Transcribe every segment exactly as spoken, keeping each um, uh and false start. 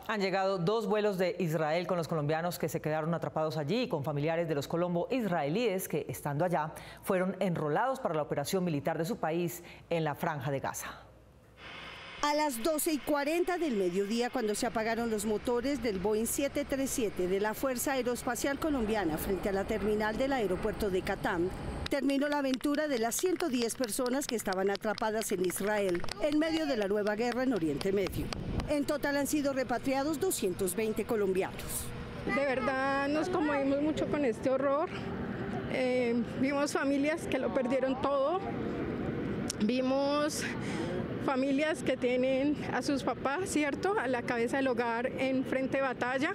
Han llegado dos vuelos de Israel con los colombianos que se quedaron atrapados allí y con familiares de los colombo-israelíes que, estando allá, fueron enrolados para la operación militar de su país en la Franja de Gaza. A las doce y cuarenta del mediodía, cuando se apagaron los motores del Boeing siete treinta y siete de la Fuerza Aeroespacial Colombiana frente a la terminal del aeropuerto de Katán, terminó la aventura de las ciento diez personas que estaban atrapadas en Israel en medio de la nueva guerra en Oriente Medio. En total han sido repatriados doscientos veinte colombianos. De verdad nos conmovimos mucho con este horror. Eh, vimos familias que lo perdieron todo. Vimos familias que tienen a sus papás, ¿cierto?, a la cabeza del hogar en frente de batalla.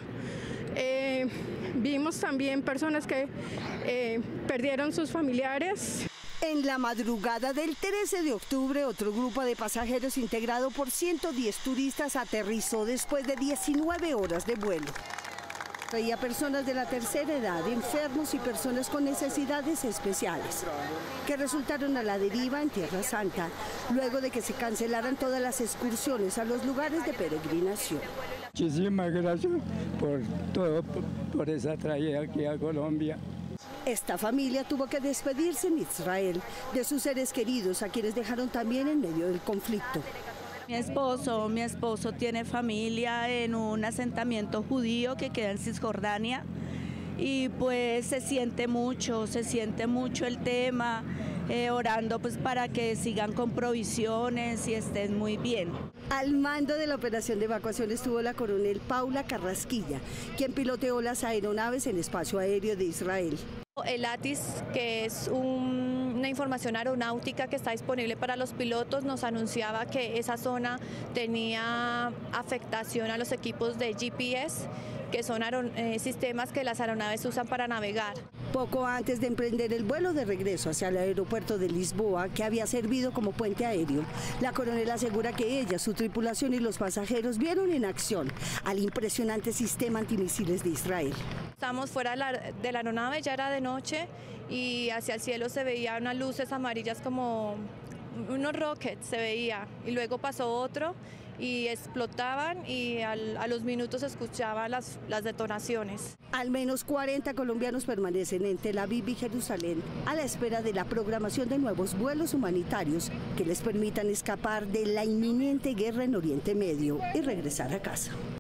Eh, vimos también personas que eh, perdieron sus familiares. En la madrugada del trece de octubre, otro grupo de pasajeros integrado por ciento diez turistas aterrizó después de diecinueve horas de vuelo. Traía personas de la tercera edad, enfermos y personas con necesidades especiales, que resultaron a la deriva en Tierra Santa, luego de que se cancelaran todas las excursiones a los lugares de peregrinación. Muchísimas gracias por todo, por esa traída aquí a Colombia. Esta familia tuvo que despedirse en Israel de sus seres queridos, a quienes dejaron también en medio del conflicto. Mi esposo, mi esposo tiene familia en un asentamiento judío que queda en Cisjordania y pues se siente mucho, se siente mucho el tema, eh, orando pues para que sigan con provisiones y estén muy bien. Al mando de la operación de evacuación estuvo la coronel Paula Carrasquilla, quien piloteó las aeronaves en el espacio aéreo de Israel. El ATIS, que es un, una información aeronáutica que está disponible para los pilotos, nos anunciaba que esa zona tenía afectación a los equipos de G P S, que son eh, sistemas que las aeronaves usan para navegar. Poco antes de emprender el vuelo de regreso hacia el aeropuerto de Lisboa, que había servido como puente aéreo, la coronel asegura que ella, su tripulación y los pasajeros vieron en acción al impresionante sistema antimisiles de Israel. Estamos fuera de la, de la aeronave, ya era de noche y hacia el cielo se veían unas luces amarillas como unos rockets, se veía, y luego pasó otro y explotaban y al, a los minutos se escuchaban las, las detonaciones. Al menos cuarenta colombianos permanecen en Tel Aviv y Jerusalén a la espera de la programación de nuevos vuelos humanitarios que les permitan escapar de la inminente guerra en Oriente Medio y regresar a casa.